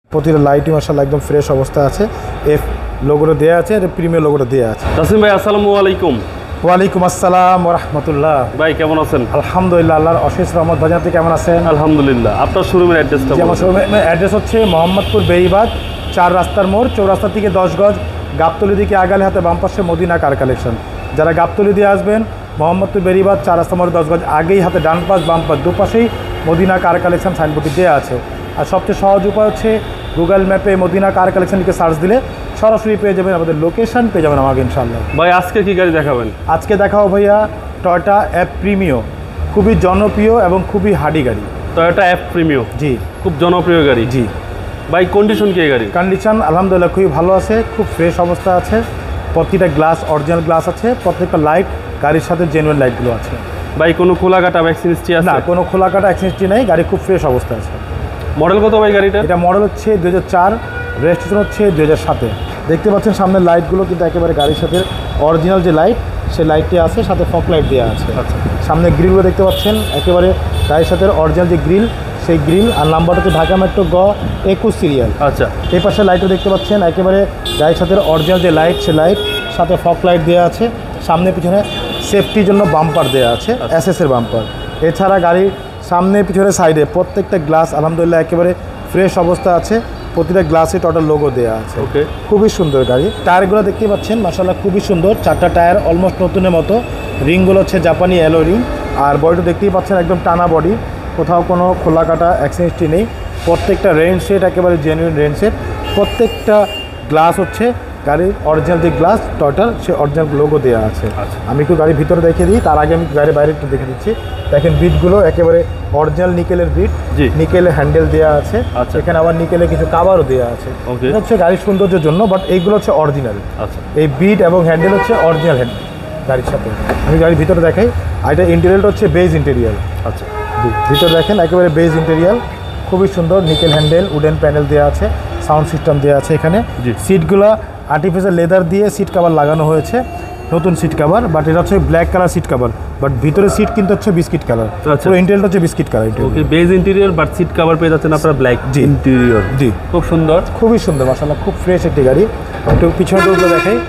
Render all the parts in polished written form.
প্রতিটা লাইটই মাশাআল্লাহ একদম ফ্রেশ অবস্থা আছে। এফ লোগোটা দেওয়া আছে আর প্রিমিয়াম লোগোটা দেওয়া আছে। তাসলিম ভাই আসসালামু আলাইকুম। ওয়ালাইকুম আসসালাম ওয়া রাহমাতুল্লাহ। ভাই কেমন আছেন? আলহামদুলিল্লাহ, আল্লাহর অশেষ রহমত। ভাই আপনি কেমন আছেন? আলহামদুলিল্লাহ। আপনার শোরুমের অ্যাড্রেসটা বলুন। আমার শোরুমের অ্যাড্রেস হচ্ছে মোহাম্মদপুর বেড়িবাঁধ 4 রাস্তার মোড়, চৌরাস্তা থেকে 10 গজ, গাবতলী দিকে আগালে হাতে বাম পাশে মদিনা কার কালেকশন। যারা গাবতলী দিয়ে আসবেন মোহাম্মদপুর বেড়িবাঁধ 4 রাস্তার মোড় 10 গজ আগেই হাতে ডান পাশ বাম পাশ দুপাশেই মদিনা কার কালেকশন সাইনবোর্ডটি দেওয়া আছে। আর সবচেয়ে সহজ উপায় হচ্ছে গুগল ম্যাপে মদিনা কার কালেকশন লিখে সার্চ দিলে সরাসরি পেয়ে যাবেন, আমাদের লোকেশন পেয়ে যাবেন আমাকে ইনশাআল্লাহ। ভাই আজকে কি গাড়ি দেখাবেন? আজকে দেখাবো ভাইয়া টয়োটা এফ প্রিমিও, খুবই জনপ্রিয় এবং খুবই হার্ডি গাড়ি। টয়োটা এফ প্রিমিও, জি খুব জনপ্রিয় গাড়ি। জি ভাই কন্ডিশন কি গাড়ি? কন্ডিশন আলহামদুলিল্লাহ খুবই ভালো আছে, খুব ফ্রেশ অবস্থা আছে। প্রতিটা গ্লাস অরিজিনাল গ্লাস আছে, প্রত্যেকটা লাইট গাড়ির সাথে জেনুইন লাইটগুলো আছে। ভাই কোনো খোলা কাটা ভ্যাকসিন হিস্ট্রি আছে? না, কোনো খোলা কাটা অ্যাক্সিডেন্টটি নেই, গাড়ি খুব ফ্রেশ অবস্থা আছে। মডেল কত ভাই গাড়িটা? এটা মডেল হচ্ছে 2004, রেজিস্ট্রেশন হচ্ছে 2007। দেখতে পাচ্ছেন সামনের লাইটগুলো কিন্তু একেবারে গাড়ির সাথে অরিজিনাল যে লাইট সেই লাইটটি আছে, সাথে ফগ লাইট দেওয়া আছে। আচ্ছা, সামনে গ্রিলগুলো দেখতে পাচ্ছেন একেবারে গাড়ির সাথে অরিজিনাল যে গ্রিল সেই গ্রিল, আর নাম্বারটা হচ্ছে ঢাকা মেট্রো গ 21 সিরিয়াল। আচ্ছা, এই পাশে লাইটও দেখতে পাচ্ছেন একেবারে গাড়ির সাথে অরিজিনাল যে লাইট সে লাইট, সাথে ফগ লাইট দেওয়া আছে। সামনে পিছনে সেফটির জন্য বাম্পার দেওয়া আছে, এসএসের বাম্পার। এছাড়া গাড়ির সামনে পিছনে সাইডে প্রত্যেকটা গ্লাস আলহামদুলিল্লাহ একেবারে ফ্রেশ অবস্থা আছে। প্রতিটা গ্লাসে টোটাল লোগো দেওয়া আছে। ওকে, খুবই সুন্দর গাড়ি। টায়ারগুলো দেখতে পাচ্ছেন মাশাআল্লাহ খুবই সুন্দর, 4টা টায়ার অলমোস্ট নতুনের মতো। রিংগুলো হচ্ছে জাপানি অ্যালো রিং। আর বডিটা দেখতেই পাচ্ছেন একদম টানা বডি, কোথাও কোনো খোলা কাটা অ্যাক্সিডেন্টটি নেই। প্রত্যেকটা রেন সেট একেবারে জেনুইন রেন সেট। প্রত্যেকটা গ্লাস হচ্ছে গাড়ির অরিজিনাল যে গ্লাস টয়োটার সে অরিজিনাল লোগো দেওয়া আছে। আমি একটু গাড়ির ভিতরে দেখিয়ে দিই, তার আগে আমি গাড়ির বাইরে একটু দেখে দিচ্ছি। দেখেন বিটগুলো একেবারে অরিজিনাল নিকেলের বিট, নিকেলের হ্যান্ডেল দেওয়া আছে। এখানে আবার নিকেলে কিছু কাভারও দেওয়া আছে। এটা হচ্ছে গাড়ির সৌন্দর্যের জন্য, বাট এইগুলো হচ্ছে অরিজিনাল। এই বিট এবং হ্যান্ডেল হচ্ছে অরিজিনাল হ্যান্ডেল গাড়ির সাথে। আমি গাড়ির ভিতরে দেখাই, আর এটা ইন্টেরিয়ারটা হচ্ছে বেজ ইন্টেরিয়ার। আচ্ছা, ভিতরে দেখেন একেবারে বেজ ইন্টেরিয়ার, খুবই সুন্দর। নিকেল হ্যান্ডেল, উডেন প্যানেল দেওয়া আছে, সাউন্ড সিস্টেম দেওয়া আছে। এখানে সিটগুলো আর্টিফিশিয়াল লেদার দিয়ে সিট কভার লাগানো হয়েছে, নতুন সিট কভার। বাট এটা হচ্ছে black colour seat cover, but ভিতরে সিট কিন্তু হচ্ছে বিস্কিট কালার। পুরো ইন্টেরিয়রটা হচ্ছে biscuit colour. Okay, beige interior but seat cover পেয়ে যাচ্ছেন আপনারা ব্ল্যাক ইন্টেরিয়র। জি, খুব সুন্দর, খুবই সুন্দর মাশাআল্লাহ, খুব ফ্রেশ একটি গাড়ি। একটু পিছনে ডোরগুলো দেখাই,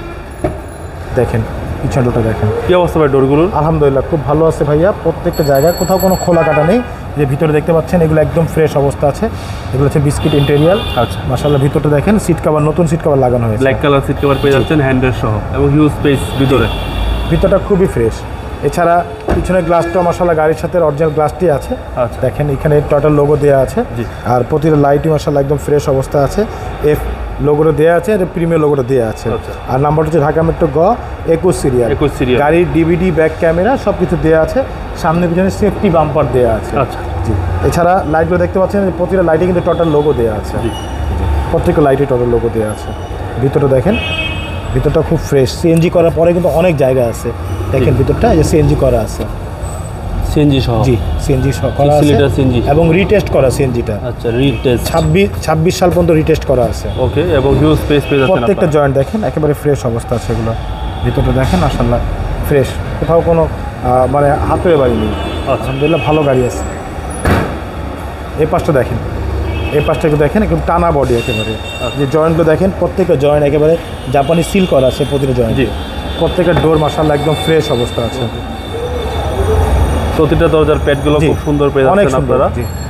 দেখেন পিছনে ডোরটা দেখেন কি অবস্থা ভাই ডোরগুলো? আলহামদুলিল্লাহ খুব ভালো আছে ভাইয়া, প্রত্যেকটা জায়গায় কোথাও কোনো খোলা কাটা নেই। যে ভিতরে দেখতে পাচ্ছেন এগুলো একদম ফ্রেশ অবস্থা আছে। এগুলো হচ্ছে বিস্কিট ইন্টেরিয়ার। আচ্ছা, মাশাআল্লাহ ভিতরটা দেখেন সিট কভার, নতুন সিট কভার লাগানো হয়েছে, ব্ল্যাক কালার সিট কভার পেয়ে যাচ্ছেন হ্যান্ডেল সহ, এবং হিউজ স্পেস ভিতরে। ভিতরটা খুবই ফ্রেশ। এছাড়া পিছনের গ্লাসটা মাশাআল্লাহ গাড়ির সাথে অরিজিনাল গ্লাসটি আছে। আচ্ছা, দেখেন এখানে টোটাল লোগো দেওয়া আছে। আর প্রতিটা লাইটই মাশাআল্লাহ একদম ফ্রেশ অবস্থা আছে। এফ লোগোটা দেওয়া আছে আর প্রিমিয়াম লোগোটা দেওয়া আছে। আর নাম্বারটা হচ্ছে ঢাকা মেট্রো গ 21 সিরিয়াল। গাড়ির ডিভিডি ব্যাক ক্যামেরা সব কিছু দেওয়া আছে, সামনে পিছনে সেফটি বাম্পার দেওয়া আছে। আচ্ছা, জি। এছাড়া লাইটগুলো দেখতে পাচ্ছেন প্রতিটা লাইটে কিন্তু টোটাল লোগো দেওয়া আছে। প্রত্যেকটা লাইটে টোটাল লোগো দেওয়া আছে। ভিতরটা দেখেন, ভিতরটা খুব ফ্রেশ। সিএনজি করার পরে কিন্তু অনেক জায়গা আছে, দেখেন ভিতরটা এই যে সিএনজি করা আছে, সিএনজি সহ। জি, সিএনজি সহ করা আছে এবং রিটেস্ট করা সিএনজিটা। আচ্ছা, রিটেস্ট 26 সাল পর্যন্ত রিটেস্ট করা আছে। ওকে, এবং হিউজ স্পেস পেয়ে যাচ্ছেন। প্রত্যেকটা জয়েন্ট দেখেন একেবারে ফ্রেশ অবস্থা আছে। এগুলো ভিতরটা দেখেন মাশাআল্লাহ ফ্রেশ, কোথাও কোনো মানে হাতের বাড়ি নেই। আলহামদুলিল্লাহ ভালো গাড়ি আছে। এই পাশটা দেখেন, এই পাশটা একটু দেখেন, একদম টানা বডি একেবারে। যে জয়েন্টগুলো দেখেন প্রত্যেকটা জয়েন্ট একেবারে জাপানি সিল করা আছে প্রতিটা জয়েন্ট। প্রত্যেকটা ডোর মাশাআল্লাহ একদম ফ্রেশ অবস্থা আছে। প্রতিটা দরজার প্যাডগুলো খুব সুন্দর পেয়ে যাচ্ছেন আপনারা,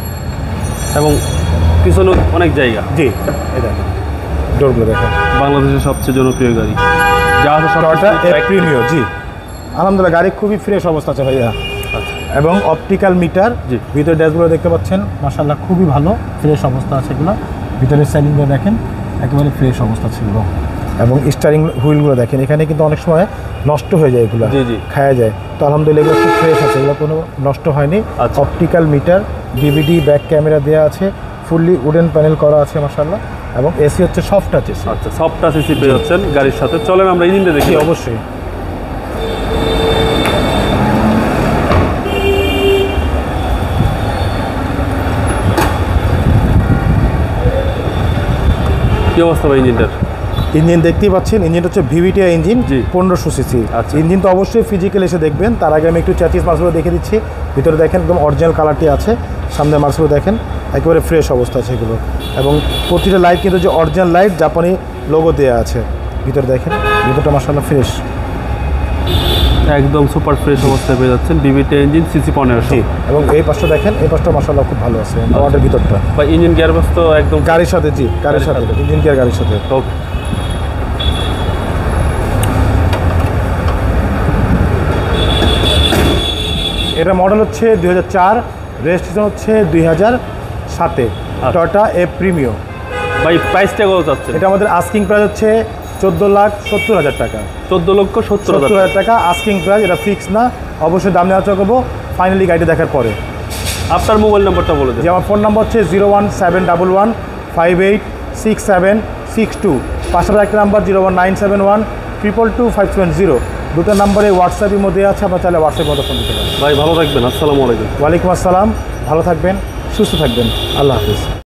এবং পিছনে অনেক জায়গা। জি, এই দেখেন ডোরগুলো দেখেন। বাংলাদেশের সবচেয়ে জনপ্রিয় গাড়ি যা আছে টয়োটা এফ প্রিমিও। জি, আলহামদুলিল্লাহ গাড়ি খুবই ফ্রেশ অবস্থা আছে ভাইয়া। আচ্ছা, এবং অপটিক্যাল মিটার। ভিতরে ড্যাশবোর্ডে দেখতে পাচ্ছেন মাশাআল্লাহ খুবই ভালো ফ্রেশ অবস্থা আছে। এগুলো ভিতরে সাইলিংগুলো দেখেন একেবারে ফ্রেশ অবস্থা ছিল, এবং স্টারিং হুইলগুলো দেখেন এখানে কিন্তু অনেক সময় নষ্ট হয়ে যায়, এগুলো খাওয়া যায়। তো আলহামদুলিল্লাহ এগুলো খুব ফ্রেশ আছে, এগুলো কোনো নষ্ট হয়নি। Optical meter, DVD back camera দেওয়া আছে, ফুললি উডেন প্যানেল করা আছে মাশাআল্লাহ, এবং এসি হচ্ছে সফট টাচ এসি। আচ্ছা, সফট টাচ এসি পেয়ে যাচ্ছেন গাড়ির সাথে। চলেন আমরা ইঞ্জিনটা দেখি। অবশ্যই। কি অবস্থা ভাই ইঞ্জিনটার? ইঞ্জিন দেখতেই পাচ্ছেন, ইঞ্জিনটা হচ্ছে ভিভিটিআই ইঞ্জিন, 1500 সিসি। আচ্ছা, ইঞ্জিন তো অবশ্যই ফিজিক্যাল এসে দেখবেন, তার আগে আমি একটু চ্যাচিস মাসগুলো দেখে দিচ্ছি। ভিতরে দেখেন একদম অরিজিনাল কালারটি আছে, সামনে মার্কসগুলো দেখেন একেবারে ফ্রেশ অবস্থা আছে এগুলো, এবং প্রতিটা লাইট কিন্তু যে অরিজিনাল লাইট জাপানি লোগো দেওয়া আছে। ভিতরে দেখেন, ভিতরটা মাশাআল্লাহ ফ্রেশ, একদম সুপার ফ্রেশ অবস্থায় পেয়ে যাচ্ছেন। BBT engine, CC 1500। জি, এবং এই পাশটা দেখেন, এই পাশটা মাশাআল্লাহ খুব ভালো আছে আমাদের ভিতরটা। বা ইঞ্জিন গিয়ারবক্স তো একদম গাড়ির সাথে, জি গাড়ির সাথে, ইঞ্জিন গিয়ার গাড়ির সাথে। ওকে। এটা মডেল হচ্ছে 2004, রেজিস্ট্রেশন হচ্ছে 2007-এ, টয়োটা এ প্রিমিও। ভাই প্রাইসটা কত চাচ্ছেন? এটা আমাদের আস্কিং প্রাইস হচ্ছে 14,70,000 টাকা। 14,70,000 টাকা আস্কিং প্রাইস, এটা ফিক্স না, অবশ্যই দাম নেওয়া করবো ফাইনালি গাড়িটা দেখার পরে। আপনার মোবাইল নাম্বারটা বলে দেন। যে আমার ফোন নাম্বার হচ্ছে 01711586762, পাশাপাশি একটা নাম্বার 01971222570। দুটো নাম্বারে হোয়াটসঅ্যাপের মধ্যে আছে, আপনার চাইলে হোয়াটসঅ্যাপের মধ্যে ফোন দিতে পারেন। ভাই ভালো থাকবেন, আসসালামু আলাইকুম। ওয়ালাইকুম আসসালাম, ভালো থাকবেন, সুস্থ থাকবেন, আল্লাহ হাফিজ।